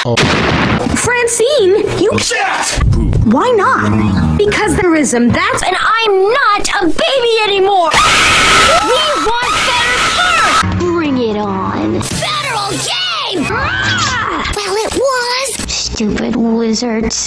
Francine, you... Why not? Because terrorism, that's... And I'm not a baby anymore! We want better cars! Bring it on! Federal game! Well, it was! Stupid lizards.